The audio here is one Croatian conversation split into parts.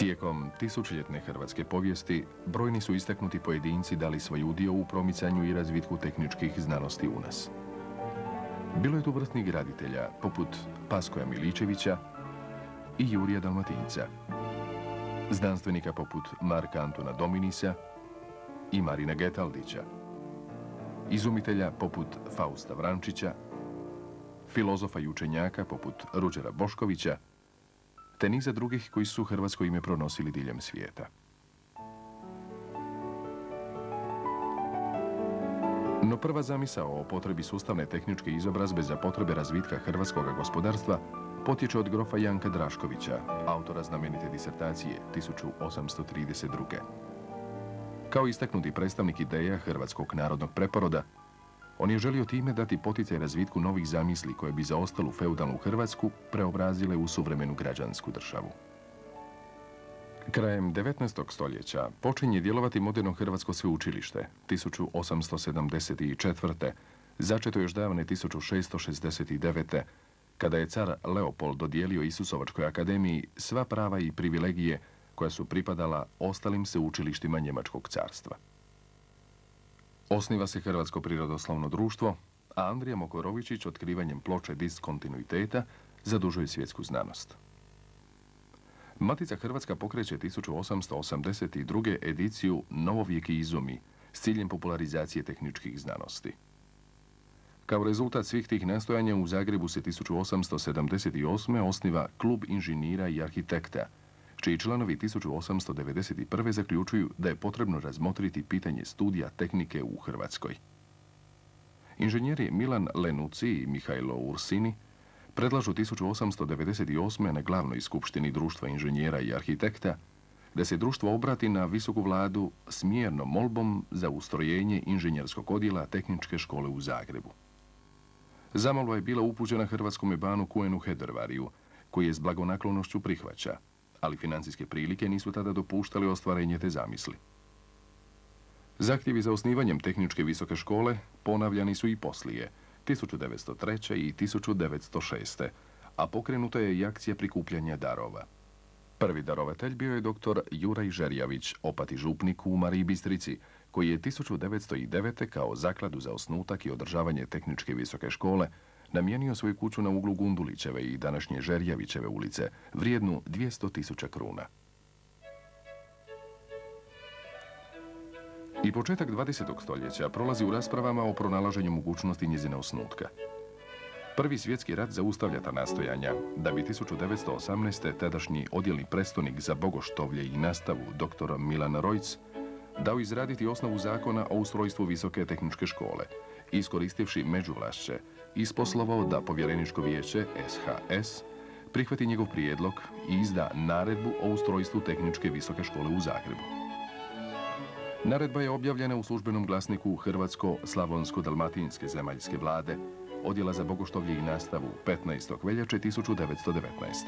Tijekom tisućljetne hrvatske povijesti, brojni su istaknuti pojedinci dali svoj udio u promicanju i razvitku tehničkih znanosti u nas. Bilo je tu vrsnih graditelja, poput Paskoja Miličevića i Jurija Dalmatinca, znanstvenika poput Marka Antuna Dominisa i Marina Getaldića, izumitelja poput Fausta Vrančića, filozofa i učenjaka poput Ruđera Boškovića, te niza drugih koji su hrvatsko ime pronosili diljem svijeta. No prva zamisao o potrebi sustavne tehničke izobrazbe za potrebe razvitka hrvatskog gospodarstva potječe od grofa Janka Draškovića, autora znamenite disertacije 1832. Kao istaknuti predstavnik ideja hrvatskog narodnog preporoda, on je želio time dati poticaj razvitku novih zamisli koje bi za ostalu feudalnu Hrvatsku preobrazile u suvremenu građansku državu. Krajem 19. stoljeća počinje djelovati moderno hrvatsko sveučilište 1874. začeto još davne 1669. kada je car Leopold dodijelio Isusovačkoj akademiji sva prava i privilegije koja su pripadala ostalim sveučilištima Njemačkog carstva. Osniva se Hrvatsko prirodoslovno društvo, a Andrija Mokorovičić otkrivanjem ploče diskontinuiteta zadužuje svjetsku znanost. Matica Hrvatska pokreće 1882. ediciju Novovijeki izumi s ciljem popularizacije tehničkih znanosti. Kao rezultat svih tih nastojanja u Zagrebu se 1878. osniva Klub inženjera i arhitekta, čiji članovi 1891. zaključuju da je potrebno razmotriti pitanje studija tehnike u Hrvatskoj. Inženjeri Milan Lenuci i Mihajlo Ursini predlažu 1898. na glavnoj skupštini Društva inženjera i arhitekta da se društvo obrati na visoku vladu s mjernom molbom za ustrojenje inženjerskog odjela Tehničke škole u Zagrebu. Zamolba je bila upućena hrvatskome banu Kuenu Hedervariju, koji je s blagonaklonošću prihvaća, ali financijske prilike nisu tada dopuštali ostvarenje te zamisli. Zahtjevi za osnivanjem Tehničke visoke škole ponavljani su i poslije, 1903. i 1906. a pokrenuta je i akcija prikupljanja darova. Prvi darovatelj bio je dr. Juraj Žerjavić, opati župnik u Mariji Bistrici, koji je 1909. kao zakladu za osnutak i održavanje Tehničke visoke škole namijenio svoju kuću na uglu Gundulićeve i današnje Žerjavićeve ulice, vrijednu 200.000 kruna. I početak 20. stoljeća prolazi u raspravama o pronalaženju mogućnosti njezina osnutka. Prvi svjetski rat zaustavlja ta nastojanja, da bi 1918. tadašnji odjelni predstojnik za bogoštovlje i nastavu dr. Milan Rojc dao izraditi osnovu zakona o ustrojstvu Visoke tehničke škole, iskoristivši međuvlašće, isposlovao da Povjereničko vijeće SHS prihvati njegov prijedlog i izda naredbu o ustrojstvu Tehničke visoke škole u Zagrebu. Naredba je objavljena u službenom glasniku Hrvatsko-Slavonsko-Dalmatinske zemaljske vlade, odjela za bogoštovlje i nastavu 15. veljače 1919.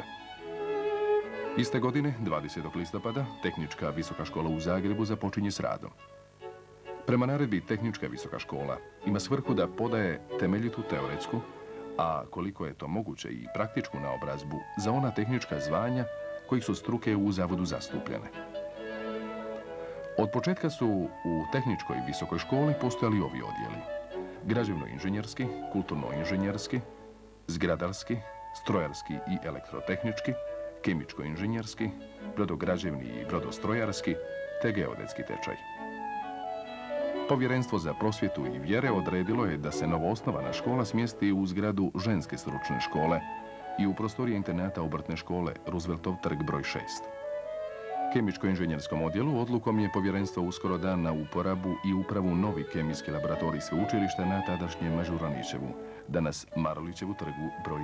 Iste godine, 20. listopada, Tehnička visoka škola u Zagrebu započinje s radom. Prema naredbi Tehnička visoka škola ima svrhu da podaje temeljitu teoretsku, a koliko je to moguće i praktičku naobrazbu za ona tehnička zvanja kojih su struke u zavodu zastupljene. Od početka su u Tehničkoj visokoj školi postojali ovi odjeli: građevno-inženjerski, kulturno-inženjerski, zgradarski, strojarski i elektrotehnički, kemičko-inženjerski, brodograđevni i brodostrojarski, te geodetski tečaj. Povjerenstvo za prosvjetu i vjere odredilo je da se novoosnovana škola smjesti u zgradu ženske stručne škole i u prostorije internata obrtne škole Rooseveltov trg broj 6. Kemičko-inženjerskom odjelu odlukom je povjerenstvo uskoro dan na uporabu i upravu novi kemijski laboratorij sveučilišta na tadašnjem Mažuranićevu, danas Marulićevu trgu broj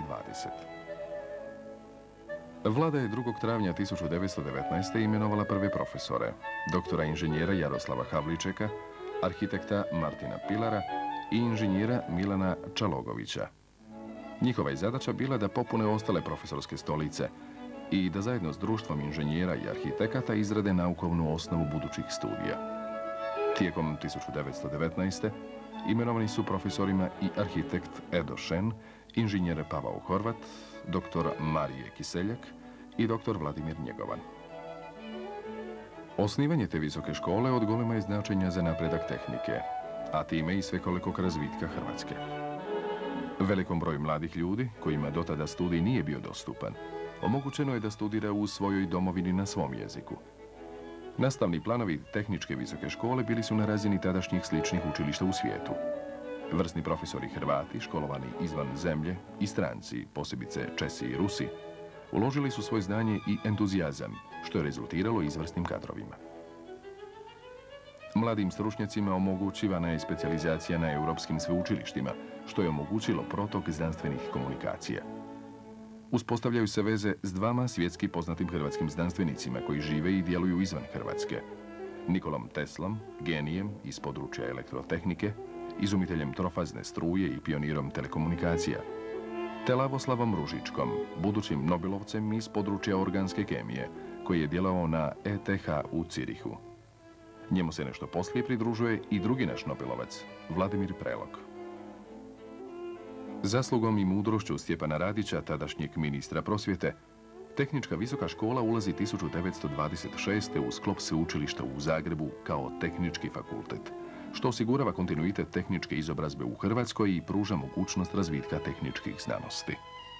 20. Vlada je 2. travnja 1919. imenovala prve profesore, doktora inženjera Jaroslava Havličeka, arhitekta Martina Pilara i inženjera Milana Čalogovića. Njihova je zadaća bila da popune ostale profesorske stolice i da zajedno s društvom inženjera i arhitekata izrade naukovnu osnovu budućih studija. Tijekom 1919. imenovani su profesorima i arhitekt Edo Šen, inženjer Pavao Horvat, dr. Marije Kiseljak i dr. Vladimir Njegovan. Osnivanje te visoke škole od golema je značenja za napredak tehnike, a time i svekolikog razvitka Hrvatske. Velikom broju mladih ljudi, kojima do tada studij nije bio dostupan, omogućeno je da studira u svojoj domovini na svom jeziku. Nastavni planovi tehničke visoke škole bili su na razini tadašnjih sličnih učilišta u svijetu. Vrsni profesori Hrvati, školovani izvan zemlje, i stranci, posebice Česi i Rusi, uložili su svoje znanje i entuzijazam, što je rezultiralo izvrsnim kadrovima. Mladim stručnjacima omogućivana je specijalizacija na europskim sveučilištima, što je omogućilo protok znanstvenih komunikacija. Uspostavljaju se veze s dvama svjetski poznatim hrvatskim znanstvenicima koji žive i djeluju izvan Hrvatske. Nikolom Teslom, genijem iz područja elektrotehnike, izumiteljem trofazne struje i pionirom telekomunikacija, te Lavoslavom Ružičkom, budućim Nobelovcem iz područja organske kemije, koji je djelovao na ETH u Cirihu. Njemu se nešto poslije pridružuje i drugi naš Nobelovac, Vladimir Prelog. Zaslugom i mudrošću Stjepana Radića, tadašnjeg ministra prosvjete, Tehnička visoka škola ulazi 1926. u sklop sveučilišta u Zagrebu kao tehnički fakultet, što osigurava kontinuitet tehničke izobrazbe u Hrvatskoj i pruža mogućnost razvitka tehničkih znanosti.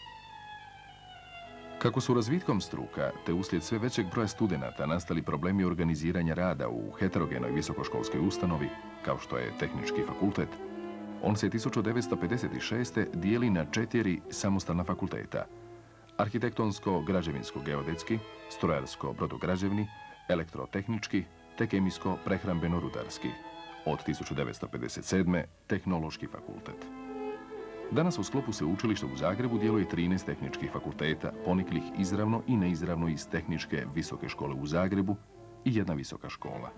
Kako su razvitkom struka, te uslijed sve većeg broja studenata nastali problemi organiziranja rada u heterogenoj visokoškolskoj ustanovi, kao što je Tehnički fakultet, on se 1956. dijeli na 4 samostalna fakulteta: arhitektonsko-građevinsko-geodetski, strojarsko-brodograđevni, elektrotehnički te kemijsko-prehrambeno-rudarski. Od 1957. Tehnološki fakultet. Danas u sklopu sveučilišta u Zagrebu djeluje 13 tehničkih fakulteta, poniklih izravno i neizravno iz Tehničke visoke škole u Zagrebu i jedna visoka škola.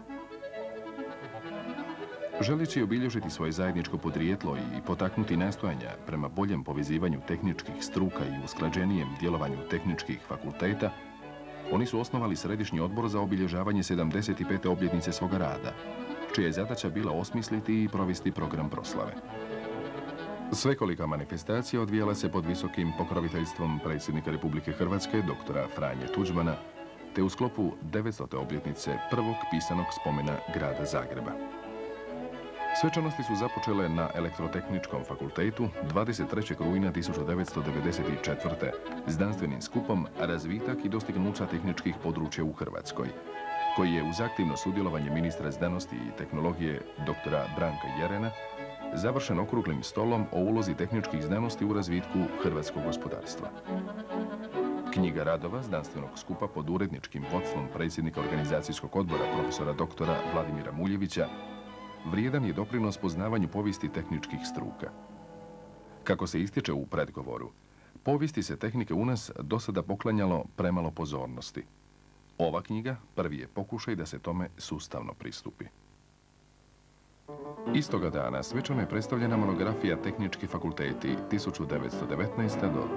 Želeći obilježiti svoje zajedničko podrijetlo i potaknuti nastojanja prema boljem povezivanju tehničkih struka i usklađenijem djelovanju tehničkih fakulteta, oni su osnovali Središnji odbor za obilježavanje 75. obljetnice svoga rada, čija je zadaća bila osmisliti i provesti program proslave. Svekolika manifestacija odvijala se pod visokim pokroviteljstvom predsjednika Republike Hrvatske, doktora Franje Tuđmana, te u sklopu 900. obljetnice prvog pisanog spomena grada Zagreba. Svečanosti su započele na Elektrotehničkom fakultetu 23. rujna 1994. znanstvenim skupom Razvitak i dostignuća tehničkih područja u Hrvatskoj, koji je uz aktivno sudjelovanje ministra znanosti i tehnologije doktora Branka Jerena završen okruglim stolom o ulozi tehničkih znanosti u razvitku hrvatskog gospodarstva. Knjiga radova znanstvenog skupa pod uredničkim vodstvom predsjednika organizacijskog odbora profesora doktora Vladimira Muljevića vrijedan je doprinos poznavanju povijesti tehničkih struka. Kako se ističe u predgovoru, povijesti se tehnike u nas do sada poklanjalo premalo pozornosti. Ova knjiga prvi je pokušaj da se tome sustavno pristupi. Istoga dana svečano je predstavljena monografija Tehnički fakulteti 1919. do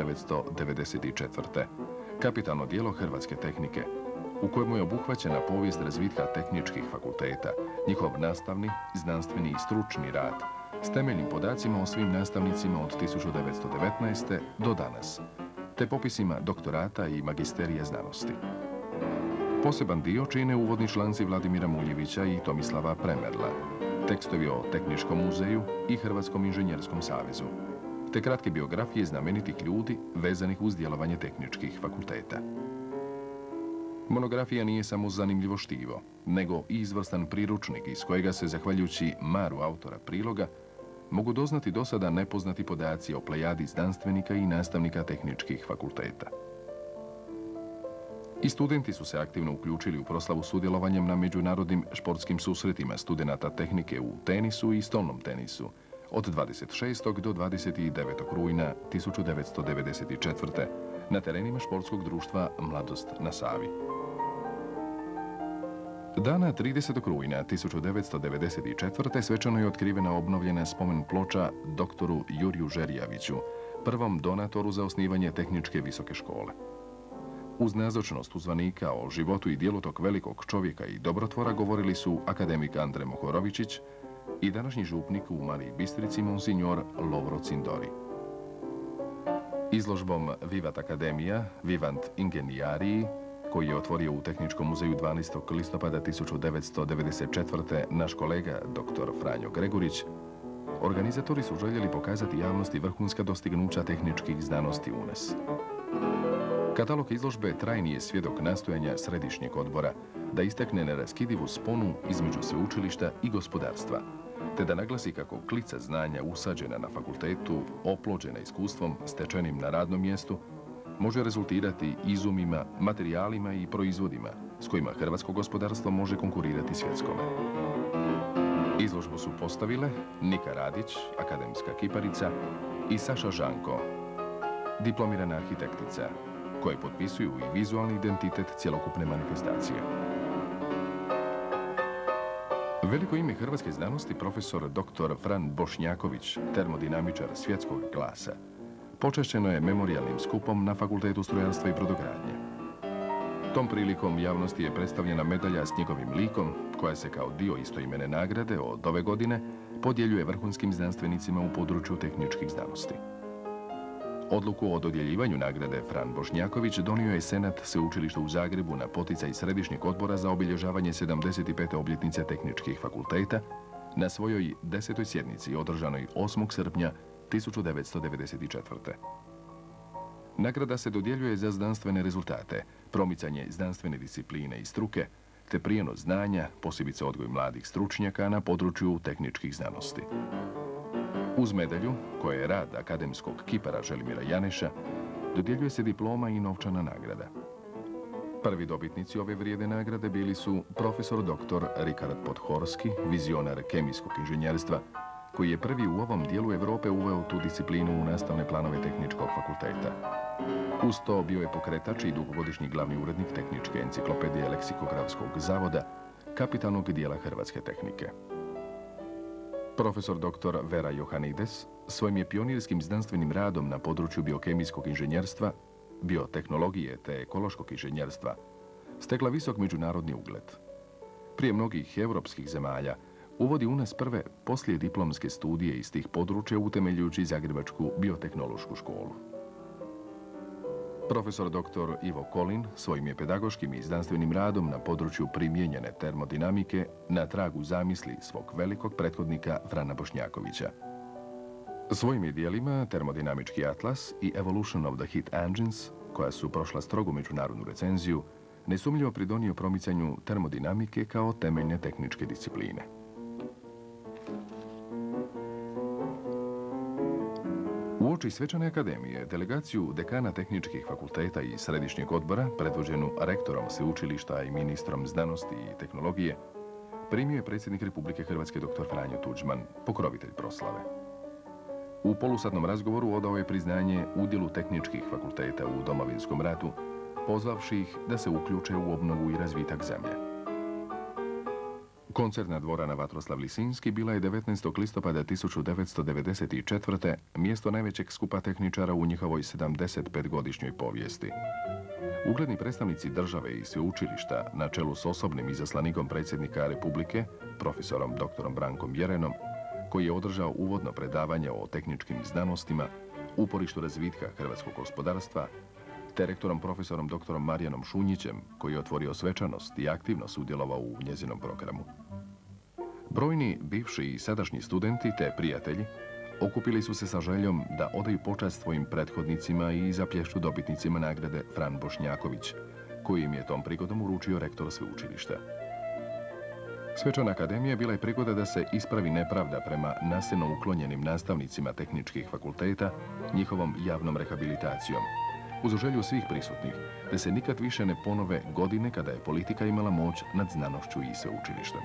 1994. Kapitalno djelo hrvatske tehnike, u kojemu je obuhvaćena povijest razvitka tehničkih fakulteta, njihov nastavni, znanstveni i stručni rad, s temeljnim podacima o svim nastavnicima od 1919. do danas, te popisima doktorata i magisterija znanosti. Poseban dio čine uvodni članci Vladimira Muljevića i Tomislava Premerla, tekstovi o Tehničkom muzeju i Hrvatskom inženjerskom savezu, te kratke biografije znamenitih ljudi vezanih uz djelovanje tehničkih fakulteta. Monografija nije samo zanimljivo štivo, nego i izvrstan priručnik iz kojega se, zahvaljujući maru autora priloga, mogu doznati do sada nepoznati podaci o plejadi znanstvenika i nastavnika tehničkih fakulteta. I studenti su se aktivno uključili u proslavu sudjelovanjem na međunarodnim športskim susretima studenata tehnike u tenisu i stolnom tenisu od 26. do 29. rujna 1994. na terenima športskog društva Mladost na Savi. Dana 30. rujna 1994. svečano je otkrivena obnovljena spomen ploča doktoru Juriju Žerjaviću, prvom donatoru za osnivanje Tehničke visoke škole. Uz nazočnost uzvanika o životu i djelu tog velikog čovjeka i dobrotvora govorili su akademik Andre Mohorovičić i današnji župnik u Maloj Bistrici monsignor Lovro Cindori. Izložbom Vivat Akademija, Vivant Ingeniariji, koji je otvorio u Tehničkom muzeju 12. listopada 1994. naš kolega dr. Franjo Gregurić, organizatori su željeli pokazati javnosti vrhunska dostignuća tehničkih znanosti UNES. Katalog izložbe trajni je svjedok nastojanja Središnjeg odbora da istakne neraskidivu sponu između sveučilišta i gospodarstva, te da naglasi kako klica znanja usađena na fakultetu, oplođena iskustvom stečenim na radnom mjestu, može rezultirati izumima, materijalima i proizvodima s kojima hrvatsko gospodarstvo može konkurirati svjetskome. Izložbu su postavile Nika Radić, akademska kiparica, i Saša Žanko, diplomirana arhitektica, koje potpisuju i vizualni identitet cjelokupne manifestacije. Veliko ime hrvatske znanosti profesor dr. Fran Bošnjaković, termodinamičar svjetskog klasa, počašćeno je memorijalnim skupom na Fakultetu strojarstva i brodogradnje. Tom prilikom javnosti je predstavljena medalja s njegovim likom, koja se kao dio istoimene nagrade od ove godine podjeljuje vrhunskim znanstvenicima u području tehničkih znanosti. Odluku o dodjeljivanju nagrade Fran Bošnjaković donio je Senat Sveučilišta u Zagrebu na poticaj Središnjeg odbora za obilježavanje 75. obljetnice tehničkih fakulteta na svojoj 10. sjednici održanoj 8. srpnja 1994. Nagrada se dodjeljuje za znanstvene rezultate, promicanje znanstvene discipline i struke, te prijenos znanja, posebice odgoj mladih stručnjaka na području tehničkih znanosti. Uz medalju, koja je rad akademskog kipara Želimira Janeša, dodjeljuje se diploma i novčana nagrada. Prvi dobitnici ove vrijedne nagrade bili su profesor dr. Rikard Podhorski, vizionar kemijskog inženjerstva, koji je prvi u ovom dijelu Europe uveo tu disciplinu u nastavne planove tehničkog fakulteta. Uz to bio je pokretač i dugogodišnji glavni urednik Tehničke enciklopedije Leksikografskog zavoda, kapitalnog dijela hrvatske tehnike. Profesor dr. Vera Johanides svojim je pionirskim znanstvenim radom na području biokemijskog inženjerstva, biotehnologije te ekološkog inženjerstva stekla visok međunarodni ugled. Prije mnogih europskih zemalja uvodi u nas prve poslijediplomske studije iz tih područja utemeljujući Zagrebačku biotehnološku školu. Profesor dr. Ivo Kolin svojim je pedagoškim i znanstvenim radom na području primijenjene termodinamike na tragu zamisli svog velikog prethodnika Frana Bošnjakovića. Svojim je dijelima Termodinamički atlas i Evolution of the Heat Engines, koja su prošla strogu međunarodnu recenziju, nesumnjivo pridonio promicanju termodinamike kao temeljne tehničke discipline. Uoči Svečane akademije, delegaciju dekana tehničkih fakulteta i Središnjeg odbora, predvođenu rektorom sveučilišta i ministrom znanosti i tehnologije, primio je predsjednik Republike Hrvatske dr. Franjo Tuđman, pokrovitelj proslave. U polusatnom razgovoru odao je priznanje udjelu tehničkih fakulteta u Domovinskom ratu, pozvavši ih da se uključe u obnovu i razvitak zemlje. Koncertna dvorana Vatroslav Lisinski bila je 19. listopada 1994. mjesto najvećeg skupa tehničara u njihovoj 75-godišnjoj povijesti. Ugledni predstavnici države i sveučilišta, na čelu s osobnim izaslanikom predsjednika Republike, profesorom dr. Brankom Jerenom, koji je održao uvodno predavanje o tehničkim znanostima, uporištu razvitka hrvatskog gospodarstva, te rektorom profesorom dr. Marijanom Šunjićem, koji je otvorio svečanost i aktivno sudjelovao u njezinom programu. Brojni bivši i sadašnji studenti te prijatelji okupili su se sa željom da odaju počast svojim prethodnicima i zaplješću dobitnicima nagrade Fran Bošnjaković, koji im je tom prigodom uručio rektor sveučilišta. Svečana akademija bila je prigoda da se ispravi nepravda prema nasilno uklonjenim nastavnicima tehničkih fakulteta njihovom javnom rehabilitacijom, uz želju svih prisutnih da se nikad više ne ponove godine kada je politika imala moć nad znanošću i sveučilištem.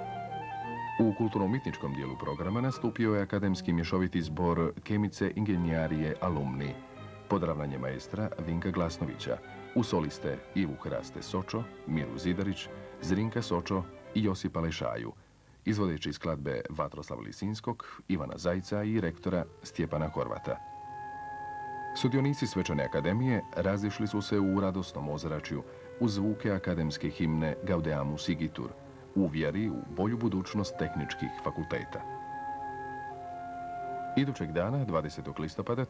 U kulturno-umjetničkom dijelu programa nastupio je akademski mješoviti zbor Kemice Ingenjarije Alumni, pod ravnanje maestra Vinka Glasnovića, u soliste Ivu Hraste Sočo, Miru Zidarić, Zrinka Sočo i Josipa Lešaju, izvodeći skladbe Vatroslava Lisinskog, Ivana Zajca i rektora Stjepana Horvata. Sudionici Svečane akademije razišli su se u radosnom ozračju uz zvuke akademske himne Gaudeamus Igitur, u vjeri u bolju budućnost tehničkih fakulteta. Idućeg dana, 20. listopada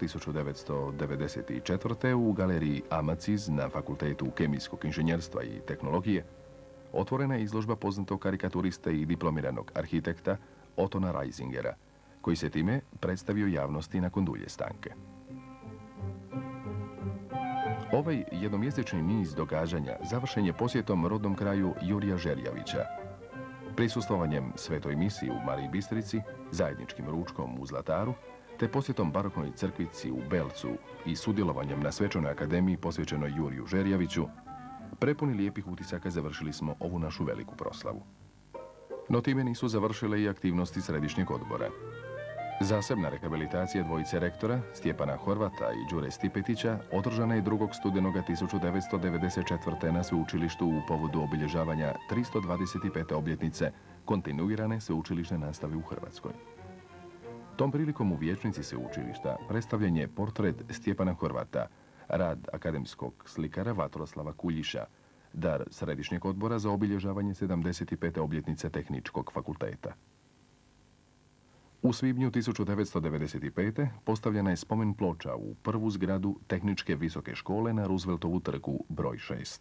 1994. u galeriji Amaciz na Fakultetu kemijskog inženjerstva i tehnologije otvorena je izložba poznatog karikaturiste i diplomiranog arhitekta Ottona Reisingera, koji se time predstavio javnosti nakon dulje stanke. Ovaj jednomjesečni niz događanja završen je posjetom rodnom kraju Jurija Žerjavića, prisustvovanjem svetoj misiji u Mariji Bistrici, zajedničkim ručkom u Zlataru, te posjetom baroknoj crkvici u Belcu i sudjelovanjem na svečanoj akademiji posvećenoj Juriju Žerjaviću, prepuni lijepih utisaka završili smo ovu našu veliku proslavu. No time nisu završile i aktivnosti Središnjeg odbora. Zasebna rehabilitacija dvojice rektora, Stjepana Horvata i Đure Stipetića, održana je 2. studenoga 1994. na sveučilištu u povodu obilježavanja 325. obljetnice kontinuirane sveučilišne nastave u Hrvatskoj. Tom prilikom u vijećnici sveučilišta predstavljen je portret Stjepana Horvata, rad akademskog slikara Vatroslava Kuljiša, dar Središnjeg odbora za obilježavanje 75. obljetnice Tehničkog fakulteta. U svibnju 1995. postavljena je spomen ploča u prvu zgradu Tehničke visoke škole na Rooseveltovu trgu broj 6.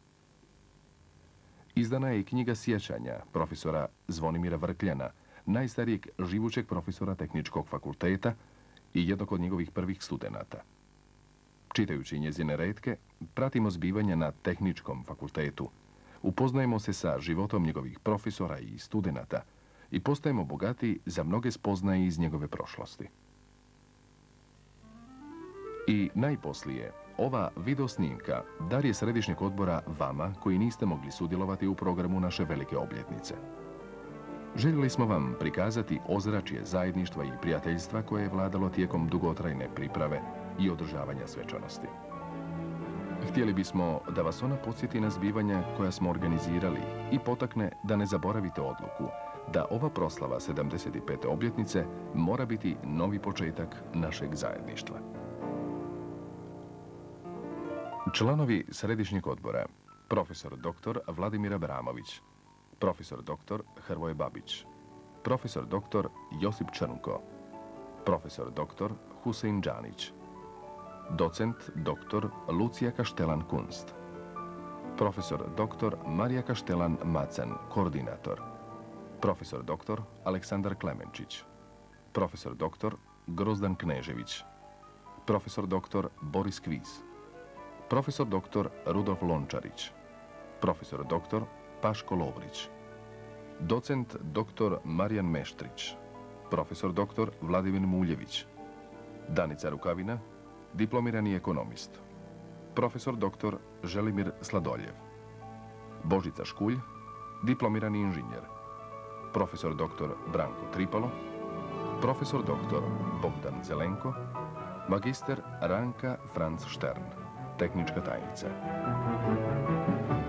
Izdana je i knjiga sjećanja profesora Zvonimira Vrkljana, najstarijeg živućeg profesora Tehničkog fakulteta i jednog od njegovih prvih studenata. Čitajući njezine retke, pratimo zbivanja na Tehničkom fakultetu, upoznajemo se sa životom njegovih profesora i studenata i postajemo bogati za mnoge spoznaje iz njegove prošlosti. I najposlije, ova videosnimka dar je Središnjeg odbora vama koji niste mogli sudjelovati u programu naše velike obljetnice. Željeli smo vam prikazati ozračje zajedništva i prijateljstva koje je vladalo tijekom dugotrajne priprave i održavanja svečanosti. Htjeli bismo da vas ona podsjeti na zbivanja koja smo organizirali i potakne da ne zaboravite odluku da ova proslava 75. obljetnice mora biti novi početak našeg zajedništva. Članovi Središnjeg odbora: profesor dr. Vladimir Abramović, profesor dr. Hrvoje Babić, profesor dr. Josip Črnko, profesor dr. Husein Džanić, docent dr. Lucija Kaštelan-Kunst, profesor dr. Marija Kaštelan-Macan, koordinator, profesor dr. Aleksandar Klemenčić, profesor dr. Grozdan Knežević, profesor dr. Boris Kviz, profesor dr. Rudolf Lončarić, profesor dr. Paško Lovrić, docent dr. Marijan Meštrić, profesor dr. Vladimir Muljević, Danica Rukavina, diplomirani ekonomist, profesor dr. Želimir Sladoljev, Božica Škulj, diplomirani inženjer, profesor dr. Branko Tripalo, profesor dr. Bogdan Zelenko, magister Ranka Franz Štern, tehnička tajnica.